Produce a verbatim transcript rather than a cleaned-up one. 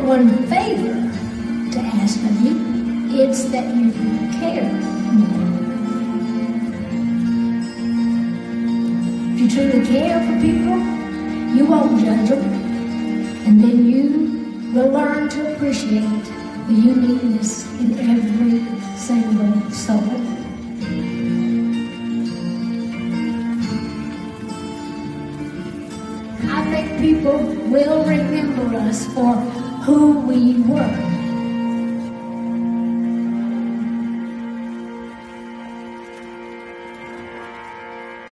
got one favor to ask of you. It's that you care more. If you truly care for people, you won't judge them, and then you will learn to appreciate the uniqueness in every single soul. I think people will remember us for who we were.